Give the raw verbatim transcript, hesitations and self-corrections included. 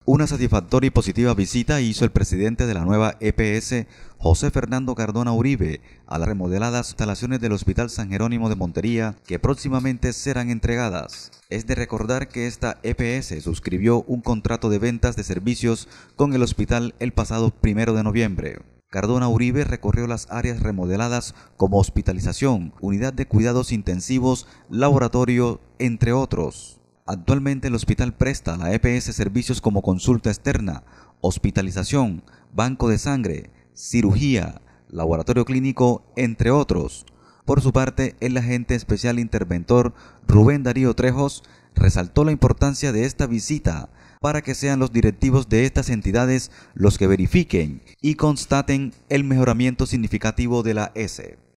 Una satisfactoria y positiva visita hizo el presidente de la nueva E P S, José Fernando Cardona Uribe, a las remodeladas instalaciones del Hospital San Jerónimo de Montería, que próximamente serán entregadas. Es de recordar que esta E P S suscribió un contrato de ventas de servicios con el hospital el pasado primero de noviembre. Cardona Uribe recorrió las áreas remodeladas como hospitalización, unidad de cuidados intensivos, laboratorio, entre otros. Actualmente el hospital presta a la E P S servicios como consulta externa, hospitalización, banco de sangre, cirugía, laboratorio clínico, entre otros. Por su parte, el agente especial interventor Rubén Darío Trejos resaltó la importancia de esta visita para que sean los directivos de estas entidades los que verifiquen y constaten el mejoramiento significativo de la E S E.